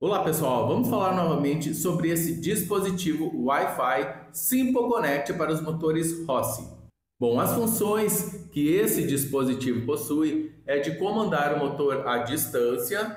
Olá pessoal, vamos falar novamente sobre esse dispositivo Wi-Fi Simple Connect para os motores Rossi. Bom, as funções que esse dispositivo possui é de comandar o motor à distância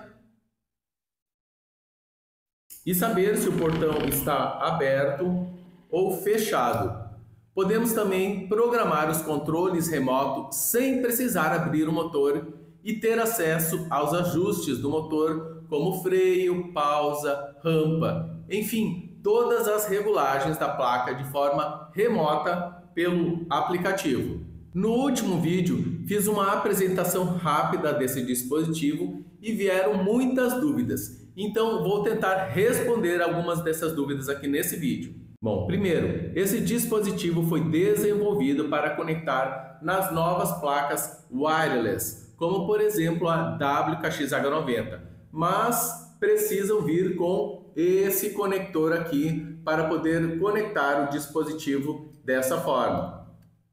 e saber se o portão está aberto ou fechado. Podemos também programar os controles remotos sem precisar abrir o motor e ter acesso aos ajustes do motor, como freio, pausa, rampa, enfim, todas as regulagens da placa de forma remota pelo aplicativo. No último vídeo, fiz uma apresentação rápida desse dispositivo e vieram muitas dúvidas, então vou tentar responder algumas dessas dúvidas aqui nesse vídeo. Bom, primeiro, esse dispositivo foi desenvolvido para conectar nas novas placas wireless, como por exemplo a WKX-H90, mas precisam vir com esse conector aqui para poder conectar o dispositivo dessa forma,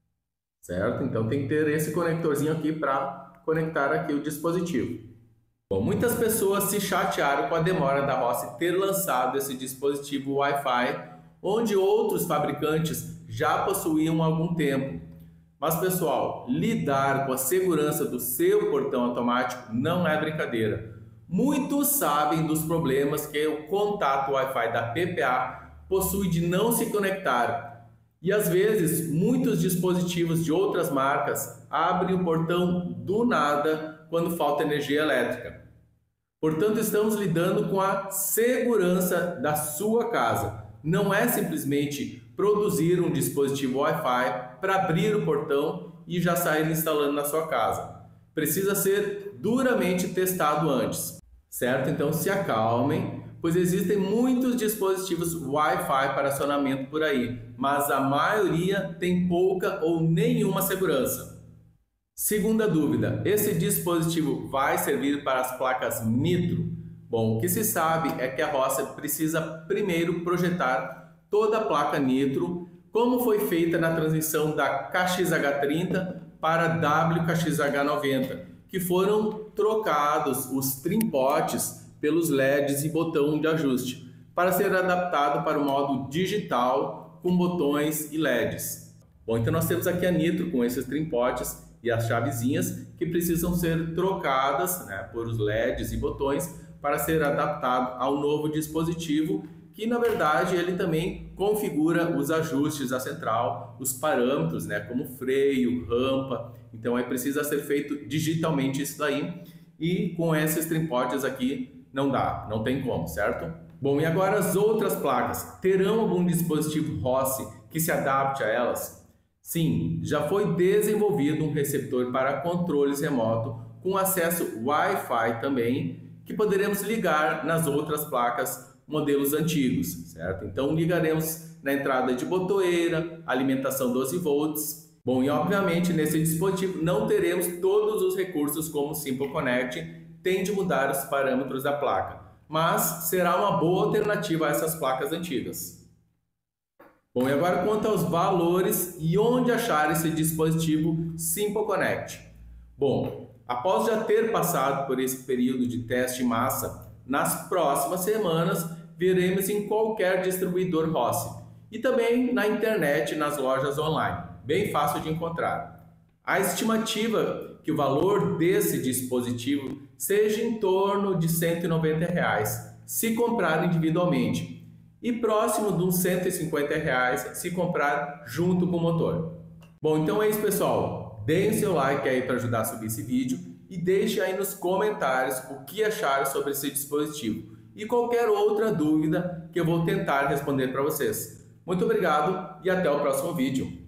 certo? Então tem que ter esse conectorzinho aqui para conectar aqui o dispositivo. Bom, muitas pessoas se chatearam com a demora da Rossi ter lançado esse dispositivo Wi-Fi, onde outros fabricantes já possuíam há algum tempo. Mas pessoal, lidar com a segurança do seu portão automático não é brincadeira. Muitos sabem dos problemas que o contato Wi-Fi da PPA possui de não se conectar. E às vezes, muitos dispositivos de outras marcas abrem o portão do nada quando falta energia elétrica. Portanto, estamos lidando com a segurança da sua casa. Não é simplesmente produzir um dispositivo Wi-Fi para abrir o portão e já sair instalando na sua casa. Precisa ser duramente testado antes, certo? Então se acalmem, pois existem muitos dispositivos Wi-Fi para acionamento por aí, mas a maioria tem pouca ou nenhuma segurança. Segunda dúvida, esse dispositivo vai servir para as placas Nitro? Bom, o que se sabe é que a Rossi precisa primeiro projetar toda a placa Nitro, como foi feita na transição da KX-H30 para a WKX-H90, que foram trocados os trimpotes pelos LEDs e botão de ajuste, para ser adaptado para o modo digital com botões e LEDs. Bom, então nós temos aqui a Nitro com esses trimpotes e as chavezinhas que precisam ser trocadas, né, por os LEDs e botões para ser adaptado ao novo dispositivo, que na verdade ele também configura os ajustes da central, os parâmetros, né, como freio, rampa. Então aí precisa ser feito digitalmente isso daí, e com esses trimpotes aqui não dá, não tem como, certo? Bom, e agora as outras placas, terão algum dispositivo Rossi que se adapte a elas? Sim, já foi desenvolvido um receptor para controles remoto com acesso Wi-Fi também, que poderemos ligar nas outras placas modelos antigos, certo? Então ligaremos na entrada de botoeira, alimentação 12 volts. Bom, e obviamente nesse dispositivo não teremos todos os recursos como o Simple Connect, tem de mudar os parâmetros da placa, mas será uma boa alternativa a essas placas antigas. Bom, e agora quanto aos valores e onde achar esse dispositivo Simple Connect. Bom, após já ter passado por esse período de teste em massa, nas próximas semanas veremos em qualquer distribuidor Rossi e também na internet, nas lojas online, bem fácil de encontrar. A estimativa que o valor desse dispositivo seja em torno de R$ 190 se comprar individualmente, e próximo de uns R$ 150 se comprar junto com o motor. Bom, então é isso pessoal, deem seu like aí para ajudar a subir esse vídeo e deixe aí nos comentários o que acharam sobre esse dispositivo e qualquer outra dúvida que eu vou tentar responder para vocês. Muito obrigado e até o próximo vídeo.